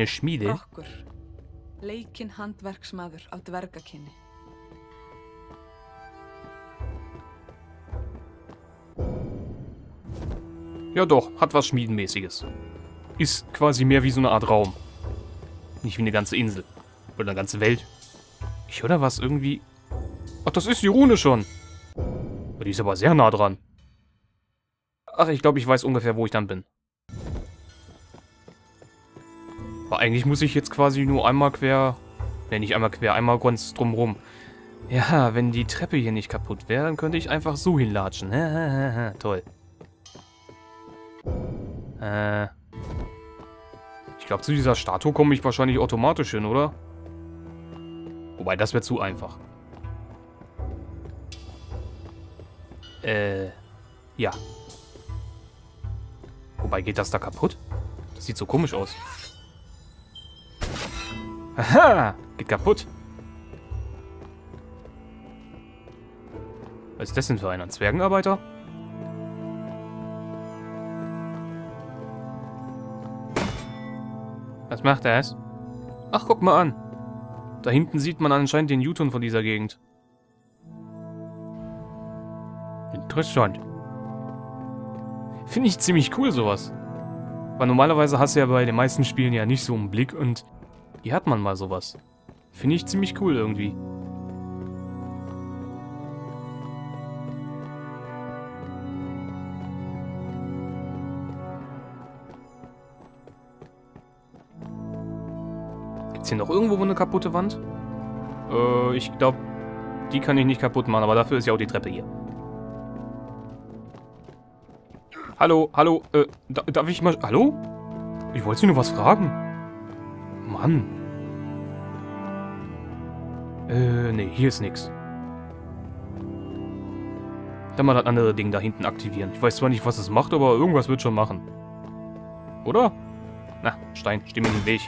Eine Schmiede? Rokkur, leikinn handverksmaður af dvergakynni. Ja doch, hat was Schmiedenmäßiges. Ist quasi mehr wie so eine Art Raum. Nicht wie eine ganze Insel. Oder eine ganze Welt. Ich höre da was irgendwie... Ach, das ist die Rune schon. Die ist aber sehr nah dran. Ach, ich glaube, ich weiß ungefähr, wo ich dann bin. Aber eigentlich muss ich jetzt quasi nur einmal quer... Ne, nicht einmal quer, einmal ganz drumrum. Ja, wenn die Treppe hier nicht kaputt wäre, dann könnte ich einfach so hinlatschen. Toll. Ich glaube, zu dieser Statue komme ich wahrscheinlich automatisch hin, oder? Wobei, das wäre zu einfach. Ja. Wobei, geht das da kaputt? Das sieht so komisch aus. Aha! Geht kaputt. Was ist das denn für einer? Ein Zwergenarbeiter? Was macht das? Ach, guck mal an. Da hinten sieht man anscheinend den Newton von dieser Gegend. Interessant. Finde ich ziemlich cool, sowas. Weil normalerweise hast du ja bei den meisten Spielen ja nicht so einen Blick und hier hat man mal sowas. Finde ich ziemlich cool irgendwie. Gibt's hier noch irgendwo eine kaputte Wand? Ich glaube, die kann ich nicht kaputt machen, aber dafür ist ja auch die Treppe hier. Hallo, hallo, darf ich mal... Hallo? Ich wollte Sie nur was fragen. Mann. Nee, hier ist nix. Dann mal das andere Ding da hinten aktivieren. Ich weiß zwar nicht, was es macht, aber irgendwas wird schon machen. Oder? Na, Stein, steh mir in den Weg.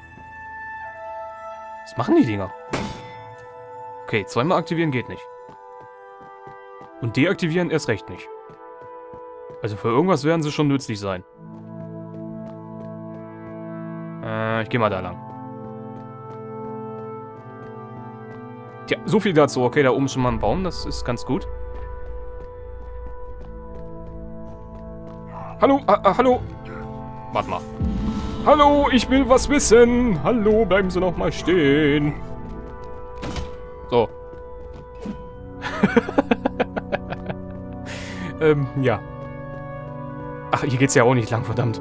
Was machen die Dinger? Okay, zweimal aktivieren geht nicht. Und deaktivieren erst recht nicht. Also für irgendwas werden sie schon nützlich sein. Ich gehe mal da lang. Tja, so viel dazu. Okay, da oben schon mal ein Baum, das ist ganz gut. Hallo, hallo. Warte mal. Hallo, ich will was wissen. Hallo, bleiben Sie noch mal stehen. So. Ja. Ach, hier geht's ja auch nicht lang, verdammt.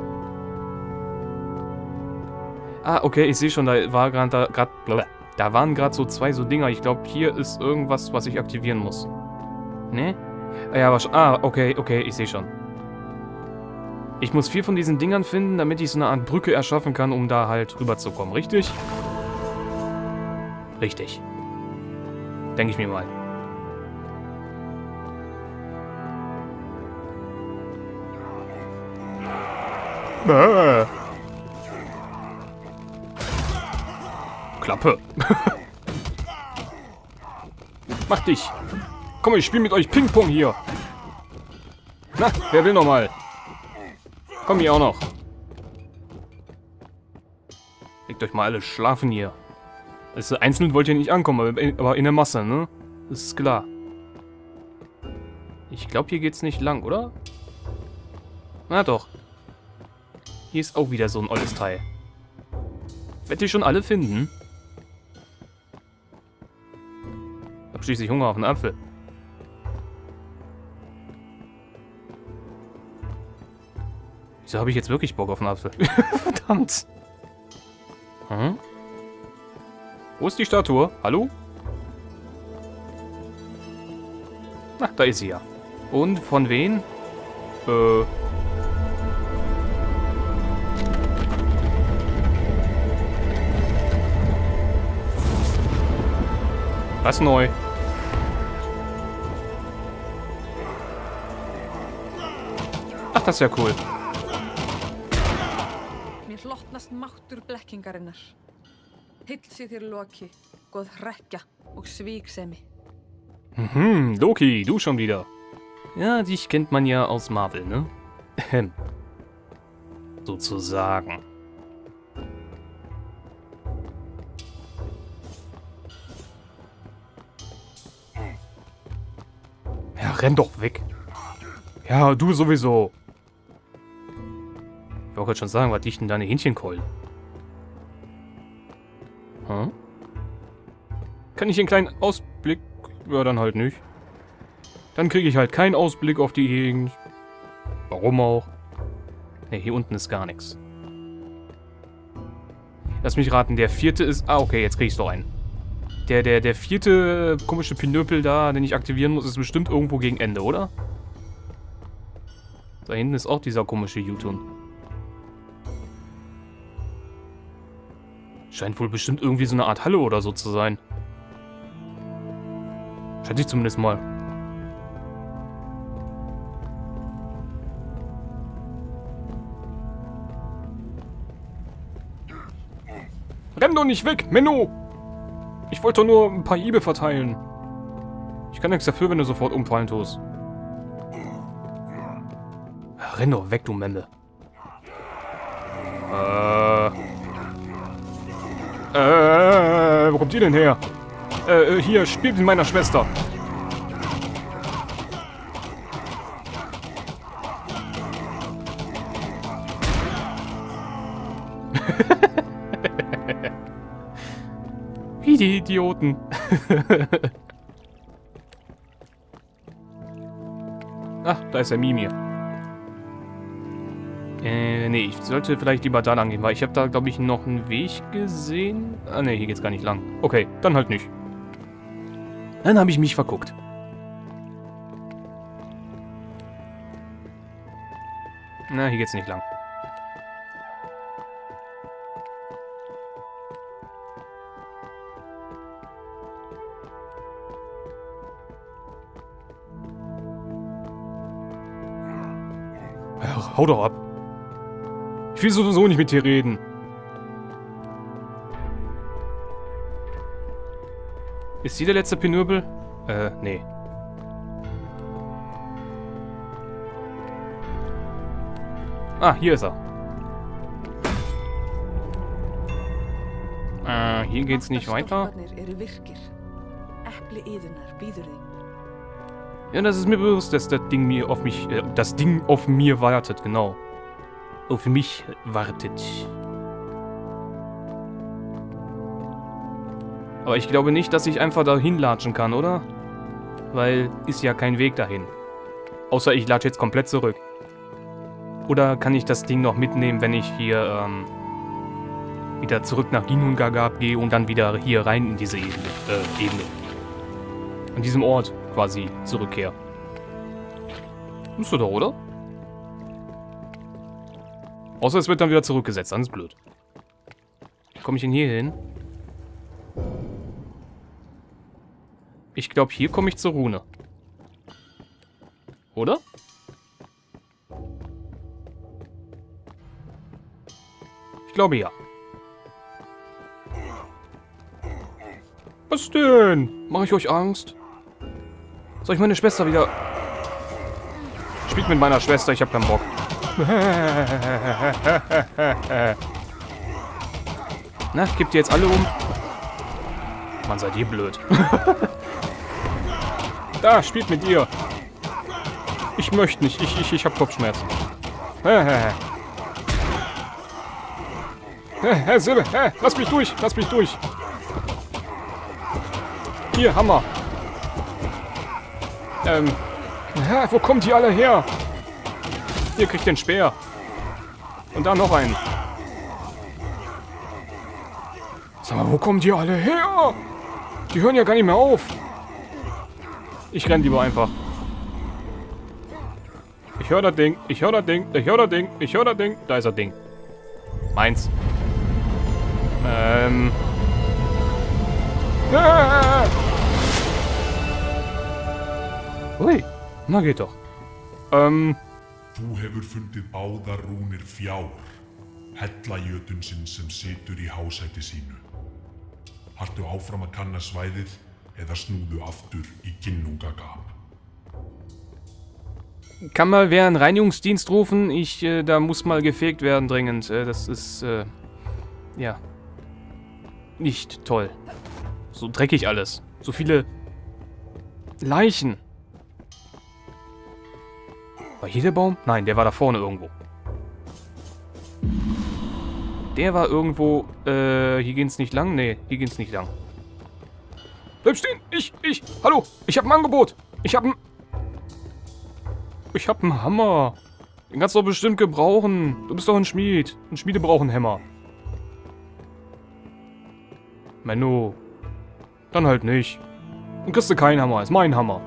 Ah, okay, ich sehe schon, da waren gerade so zwei so Dinger. Ich glaube, hier ist irgendwas, was ich aktivieren muss. Ne? Ja, aber... okay, ich sehe schon. Ich muss 4 von diesen Dingern finden, damit ich so eine Art Brücke erschaffen kann, um da halt rüberzukommen, richtig? Richtig. Denke ich mir mal. Klappe. Mach dich. Komm, ich spiele mit euch Ping-Pong hier. Na, wer will noch mal? Komm hier auch noch. Legt euch mal alle schlafen hier. Also einzeln wollt ihr nicht ankommen, aber in der Masse, ne? Das ist klar. Ich glaube, hier geht's nicht lang, oder? Na doch. Hier ist auch wieder so ein olles Teil. Werd ihr schon alle finden? Hab schließlich Hunger auf einen Apfel. Wieso habe ich jetzt wirklich Bock auf einen Apfel? Verdammt. Hm? Wo ist die Statue? Hallo? Ach, da ist sie ja. Und von wen? Was neu? Ach, das ist ja cool. Mér hlotnast máttur blekkingarinnar. Hilsi þér Loki, góð hrekkja og svíksemi. Loki, du schon wieder. Ja, dich kennt man ja aus Marvel, ne? Sozusagen. renn doch weg. Ja, du sowieso. Ich wollte schon sagen, was liegt denn deine Hähnchenkeulen? Hm? Kann ich einen kleinen Ausblick? Ja, dann halt nicht. Dann kriege ich halt keinen Ausblick auf die Gegend. Warum auch? Ne, hier unten ist gar nichts. Lass mich raten, der vierte ist... Ah, okay, jetzt kriege ich doch einen. Der vierte komische Pinöpel da, den ich aktivieren muss, ist bestimmt irgendwo gegen Ende, oder? Da hinten ist auch dieser komische U-Turn. Scheint wohl bestimmt irgendwie so eine Art Halle oder so zu sein. Schätze ich zumindest mal. Renn doch nicht weg, Menno! Ich wollte doch nur ein paar Hiebe verteilen. Ich kann nichts dafür, wenn du sofort umfallen tust. Renn doch weg, du Memme. Wo kommt ihr denn her? Hier, spielt mit meiner Schwester. Wie die Idioten. Ach, da ist der Mimir. Nee, ich sollte vielleicht lieber da lang gehen, weil ich habe da, glaube ich, noch einen Weg gesehen. Ah, nee, hier geht's gar nicht lang. Okay, dann halt nicht. Dann habe ich mich verguckt. Na, hier geht's nicht lang. Ach, hau doch ab. Ich will sowieso nicht mit dir reden. Ist sie der letzte Pinöbel? Nee. Ah, hier ist er. Hier geht's nicht weiter. Ja, das ist mir bewusst, dass das Ding mir auf mich, das Ding auf mir wartet, genau. Auf mich wartet. Aber ich glaube nicht, dass ich einfach dahin latschen kann, oder? Weil ist ja kein Weg dahin. Außer ich latsche jetzt komplett zurück. Oder kann ich das Ding noch mitnehmen, wenn ich hier wieder zurück nach Ginnungagap gehe und dann wieder hier rein in diese Ebene. An diesem Ort quasi zurückkehre. Musst du doch, oder? Außer es wird dann wieder zurückgesetzt, dann ist blöd. Wie komme ich denn hier hin? Ich glaube, hier komme ich zur Rune. Oder? Ich glaube, ja. Was denn? Mache ich euch Angst? Soll ich meine Schwester wieder... Spielt mit meiner Schwester, ich habe keinen Bock. Na, kippt ihr jetzt alle um? Mann, seid ihr blöd. Da, spielt mit ihr. Ich möchte nicht. Ich hab Kopfschmerzen. Silbe, lass mich durch. Lass mich durch. Hier, Hammer. Wo kommen die alle her? Hier, kriegt den Speer. Und da noch einen. Sag mal, wo kommen die alle her? Die hören ja gar nicht mehr auf. Ich renn lieber einfach. Ich höre das Ding. Ich höre das Ding. Ich höre das Ding. Ich höre das Ding. Da ist das Ding. Meins. Ui. Na geht doch. Þú hefur fundið báðar rúnir fjár, hellajötunsinn sem situr í hásæti sínu. Haltu áfram að kanna svæðið eða snúðu aftur í Ginnungagap. Kann mal wer einen Reinigungsdienst rufen? Da muss mal gefegt werden dringend. Das ist, ja, nicht toll. So dreckig alles. So viele Leichen. War hier der Baum? Nein, der war da vorne irgendwo. Der war irgendwo, hier geht's nicht lang? Nee, hier geht's nicht lang. Bleib stehen! Hallo! Ich hab ein Angebot! Ich hab einen Hammer! Den kannst du doch bestimmt gebrauchen. Du bist doch ein Schmied. Ein Schmiede brauchen Hämmer. Menno. Dann halt nicht. Dann kriegst du keinen Hammer. Ist mein Hammer.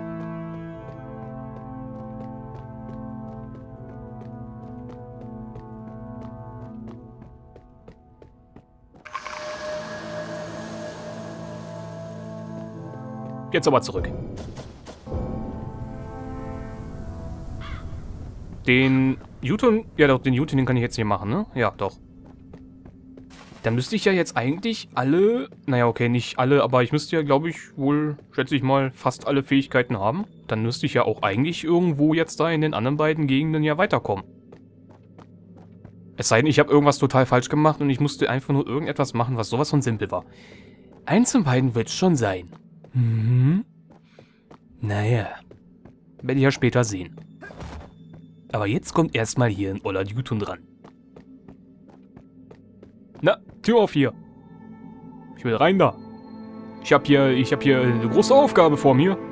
Jetzt aber zurück. Den Jotun... Ja doch, den Jotun, den kann ich jetzt hier machen, ne? Ja, doch. Dann müsste ich ja jetzt eigentlich alle... Naja, okay, nicht alle, aber ich müsste ja, glaube ich, wohl, schätze ich mal, fast alle Fähigkeiten haben. Dann müsste ich ja auch eigentlich irgendwo jetzt da in den anderen beiden Gegenden ja weiterkommen. Es sei denn, ich habe irgendwas total falsch gemacht und ich musste einfach nur irgendetwas machen, was sowas von simpel war. Eins von beiden wird es schon sein. Mhm. Naja. Werde ich ja später sehen. Aber jetzt kommt erstmal hier ein oller Jotun dran. Na, Tür auf hier. Ich will rein da. Ich hab hier eine große Aufgabe vor mir.